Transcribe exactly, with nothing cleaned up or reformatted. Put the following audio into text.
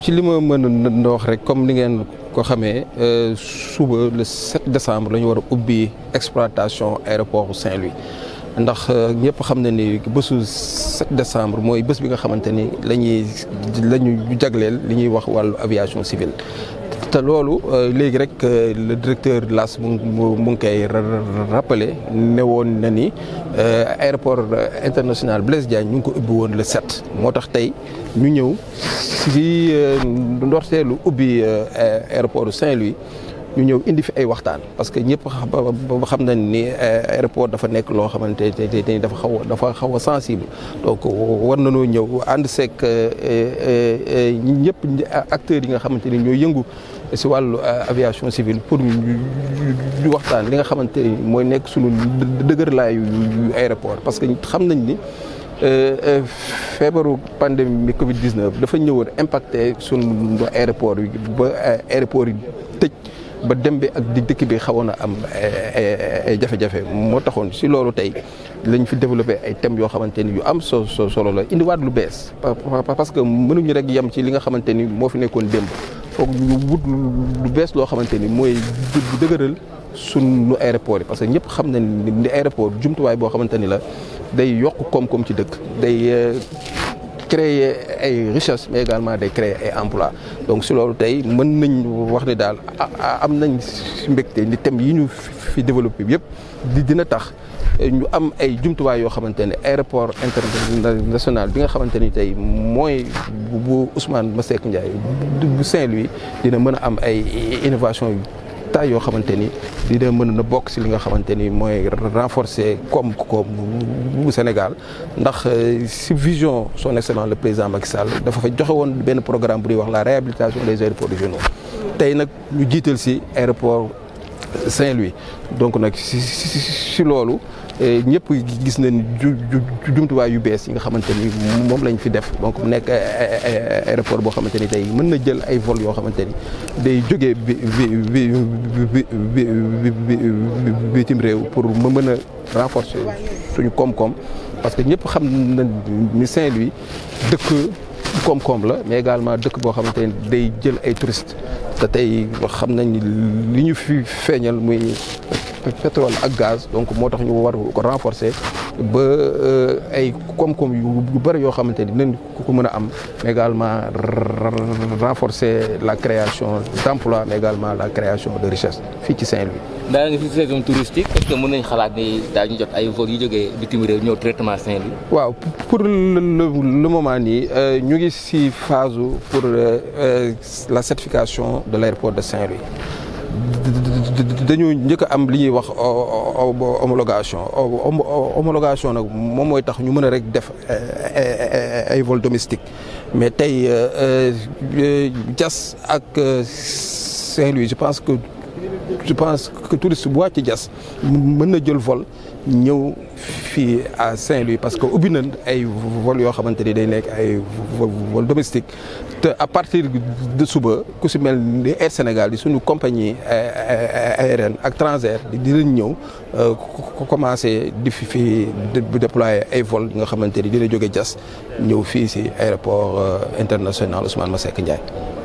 ci li ma mën a wax rek comme ni ngeen ko xamee suba le sept décembre la ñu war a ubbi exploitation aéroport Saint-Louis ndax ñëpp xam na ni bésu sept décembre mooy bés bi nga xamante ni la ñuy la ñu jagleel li ñuy wax wàllu aviation civile. te loolu léegi rek le directeur de l'A S mu mu ngi koy rappelé ne woon na ni aéroport international Blaise Diagne ñu ngi ko ubbi woon le sept moo tax tey ñu ñëw si ndorteelu ubbi aéroport Saint-Louis ñu ñëw indi fi ay waxtaan parce que ñëpp xam nañ ni aéroport dafa nekk loo xamante ne dafa xaw a dafa xaw a sensible donc war nañoo ñëw ànd seeg ñëpp acteurs yi nga xamante ni ñooy yëngu si wàllu aviation civile pour ñu waxtaan li nga xamante ni mooy nekk sunu dëgërlaayu aéroport parce que xam nañ ni feebaru pandémie Covid dix-neuf dafa ñëwoon impacté sunu aéroport yi ba aéroport yi tëj. ba dem bi ak di dëkk bi xawoon a am ay jafe-jafe moo taxoon si loolu tey lañ fi développé ay thèmes yoo xamante ni yu am so solo la indiwaat lu bees parce que mënuñu rek yem ci li nga xamante ni moo fi nekkoon démb foog ñu wut lu bees loo xamante ni mooy dëgëral sunu aéroport yi parce que ñëpp xam nañ ni aéroport jumtuwaay boo xamante ni la day yokk koom-koom ci dëkk day créer ay richesse mais également day créer ay emploi donc si loolu tey mën nañ wax ni daal am nañ mbégte ni thèmes yi ñu fi développé yëpp di dina tax ñu am ay jumtuwaay yoo xamante ne aéroport international bi nga xamante ni tey mooy bu Ousmane Masseck Ndiaye bu Saint-Louis dina mën a am ay innovation yu taay yoo xamante ni dina mën na bokk si li nga xamante ni mooy renforcer koom-koom bu Sénégal ndax si vision son excellence le président Macky Sall dafa fa joxe woon benn programme bu ñuy wax la réhabilitation des aéroports régionaux tey nag ñu jiital si aéroport Saint-Louis donc nag si si si loolu ñëpp gis nañ jumtuwaay yu bees yi nga xamante ni moom lañ fi def donc mu nekk aéroport boo xamante ni tey mën na jël ay vol yoo xamante ni day jógee bi bi bi bitim réew pour ma mën a renforcer suñu koom-koom parce que ñëpp xam na ni Saint-Louis dëkk koom-koom la mais également dëkk boo xamante ni day jël ay touristes te tey xam nañ ni li ñu fi feeñal muy pétrole ak gaz donc moo tax ñu war ko renforcer ba ay koom-koom yu bëri yoo xamante ni dinañ ko mën a am mais également renforcer la création d'emploi mais également la création de richesse fii ci Saint-Louis. daa ngi fi saison touristique est-ce que mën nañ xalaat ni daañu jot ay vols yu jógee bitim réew ñëw directement Saint-Louis. waaw pour le le moment nii ñu ngi ci phase pour la certification de l'aéroport de Saint-Louis. dañu njëkk a am li ñuy wax homologation homologation nag moom mooy tax ñu mën a rek def ay vol domestique mais tey Diass ak Saint-Louis je pense que je pense que touriste bu wàcc Diass mën na jël vol ñëw fii à Saint-Louis parce que ubbi nañ ay vol yoo xamante ni day nekk ay vol domestique te à partir de suba ku si mel ni Air Sénégal di suñu compagnie aérienne ak Transair di dinañ ñëw commencé di fi fi déployer ay vol yi nga xamante ni dina jóge Diass ñëw fii si aéroport international Ousmane Masseck Ndiaye.